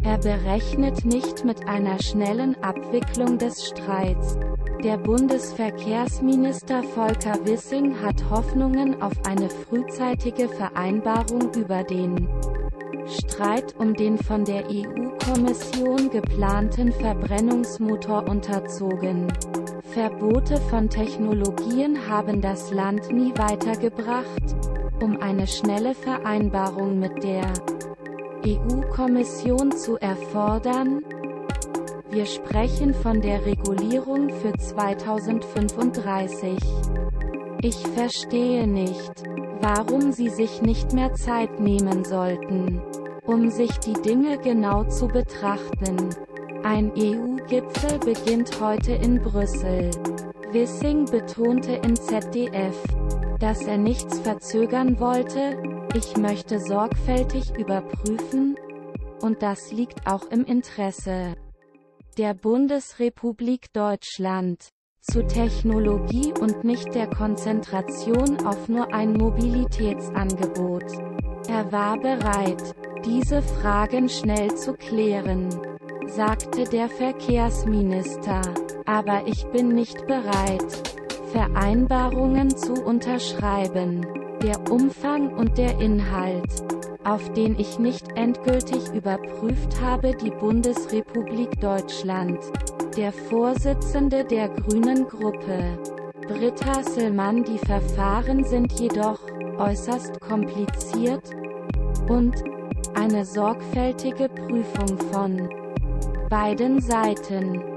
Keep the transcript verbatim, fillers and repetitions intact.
Er berechnet nicht mit einer schnellen Abwicklung des Streits. Der Bundesverkehrsminister Volker Wissing hat Hoffnungen auf eine frühzeitige Vereinbarung über den Streit um den von der E U-Kommission geplanten Verbrennungsmotor unterzogen. Verbote von Technologien haben das Land nie weitergebracht. Um eine schnelle Vereinbarung mit der E U-Kommission zu erfordern, wir sprechen von der Regulierung für zweitausendfünfunddreißig. Ich verstehe nicht, warum Sie sich nicht mehr Zeit nehmen sollten, um sich die Dinge genau zu betrachten. Ein E U-Gipfel beginnt heute in Brüssel. Wissing betonte in Z D F, dass er nichts verzögern wollte. Ich möchte sorgfältig überprüfen, und das liegt auch im Interesse der Bundesrepublik Deutschland, zu Technologie und nicht der Konzentration auf nur ein Mobilitätsangebot. Er war bereit, diese Fragen schnell zu klären, sagte der Verkehrsminister. Aber ich bin nicht bereit, Vereinbarungen zu unterschreiben. Der Umfang und der Inhalt, auf den ich nicht endgültig überprüft habe. Die Bundesrepublik Deutschland. Der Vorsitzende der Grünen Gruppe, Britta Sillmann. Die Verfahren sind jedoch äußerst kompliziert und eine sorgfältige Prüfung von beiden Seiten